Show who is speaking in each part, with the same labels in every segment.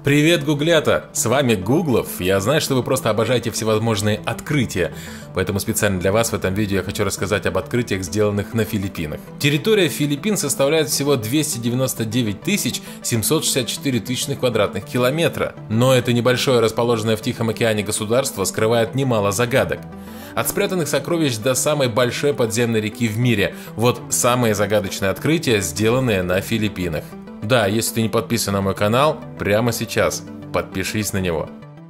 Speaker 1: Привет, гуглята! С вами Гуглов. Я знаю, что вы просто обожаете всевозможные открытия, поэтому специально для вас в этом видео я хочу рассказать об открытиях, сделанных на Филиппинах. Территория Филиппин составляет всего 299 764 тысячных квадратных километра, но это небольшое, расположенное в Тихом океане государство скрывает немало загадок. От спрятанных сокровищ до самой большой подземной реки в мире. Вот самые загадочные открытия, сделанные на Филиппинах. Да, если ты не подписан на мой канал, прямо сейчас подпишись на него.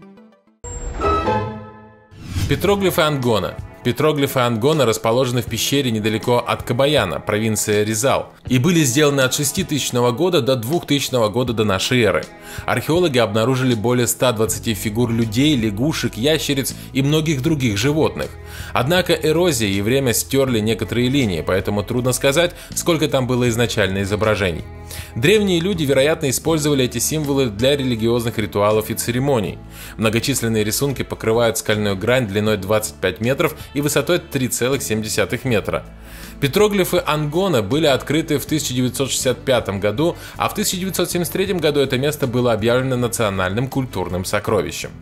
Speaker 1: Петроглифы Ангона. Петроглифы Ангона расположены в пещере недалеко от Кабаяна, провинция Ризал, и были сделаны от 6000 года до 2000 года до нашей эры. Археологи обнаружили более 120 фигур людей, лягушек, ящериц и многих других животных. Однако эрозия и время стерли некоторые линии, поэтому трудно сказать, сколько там было изначально изображений. Древние люди, вероятно, использовали эти символы для религиозных ритуалов и церемоний. Многочисленные рисунки покрывают скальную грань длиной 25 метров и высотой 3,7 метра. Петроглифы Ангона были открыты в 1965 году, а в 1973 году это место было объявлено национальным культурным сокровищем.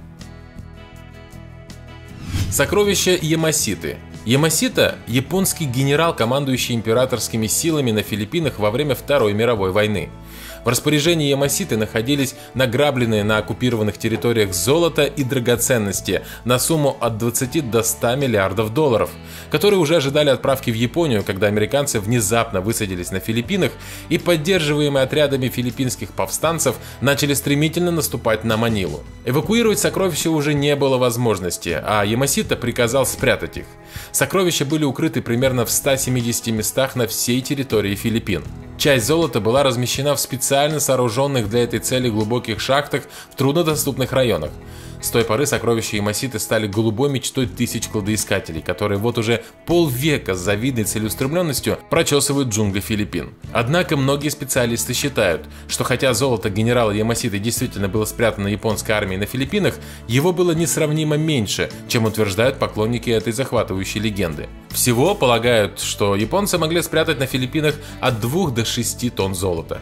Speaker 1: Сокровища Ямаситы. Ямасита – японский генерал, командующий императорскими силами на Филиппинах во время Второй мировой войны. В распоряжении Ямаситы находились награбленные на оккупированных территориях золото и драгоценности на сумму от 20 до 100 миллиардов долларов, которые уже ожидали отправки в Японию, когда американцы внезапно высадились на Филиппинах и, поддерживаемые отрядами филиппинских повстанцев, начали стремительно наступать на Манилу. Эвакуировать сокровища уже не было возможности, а Ямасита приказал спрятать их. Сокровища были укрыты примерно в 170 местах на всей территории Филиппин. Часть золота была размещена в специально сооруженных для этой цели глубоких шахтах в труднодоступных районах. С той поры сокровища Ямаситы стали голубой мечтой тысяч кладоискателей, которые вот уже полвека с завидной целеустремленностью прочесывают джунгли Филиппин. Однако многие специалисты считают, что хотя золото генерала Ямаситы действительно было спрятано японской армией на Филиппинах, его было несравнимо меньше, чем утверждают поклонники этой захватывающей легенды. Всего полагают, что японцы могли спрятать на Филиппинах от 2 до 6 тонн золота.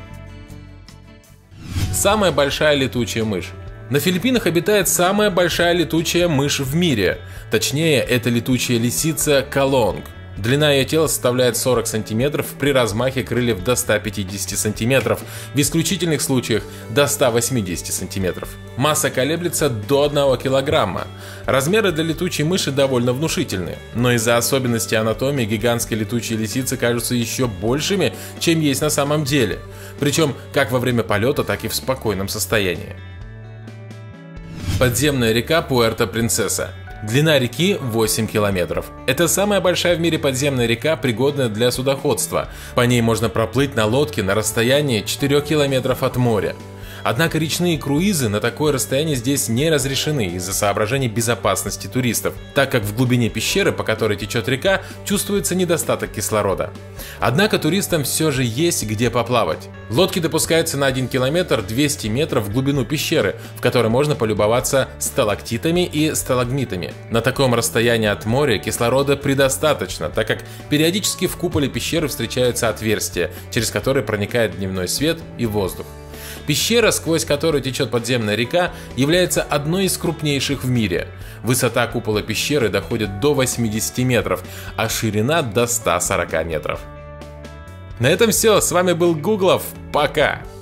Speaker 1: Самая большая летучая мышь. На Филиппинах обитает самая большая летучая мышь в мире. Точнее, это летучая лисица Калонг. Длина ее тела составляет 40 см, при размахе крыльев до 150 см, в исключительных случаях до 180 см. Масса колеблется до 1 кг. Размеры для летучей мыши довольно внушительны, но из-за особенностей анатомии гигантские летучие лисицы кажутся еще большими, чем есть на самом деле. Причем как во время полета, так и в спокойном состоянии. Подземная река Пуэрто-Принцеса. Длина реки 8 километров. Это самая большая в мире подземная река, пригодная для судоходства. По ней можно проплыть на лодке на расстоянии 4 километров от моря. Однако речные круизы на такое расстояние здесь не разрешены из-за соображений безопасности туристов, так как в глубине пещеры, по которой течет река, чувствуется недостаток кислорода. Однако туристам все же есть где поплавать. Лодки допускаются на 1 километр 200 метров в глубину пещеры, в которой можно полюбоваться сталактитами и сталагмитами. На таком расстоянии от моря кислорода предостаточно, так как периодически в куполе пещеры встречаются отверстия, через которые проникает дневной свет и воздух. Пещера, сквозь которую течет подземная река, является одной из крупнейших в мире. Высота купола пещеры доходит до 80 метров, а ширина до 140 метров. На этом все, с вами был Гуглов, пока!